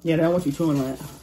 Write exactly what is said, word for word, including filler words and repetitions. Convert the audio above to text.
Yeah, they don't want you chewing on it.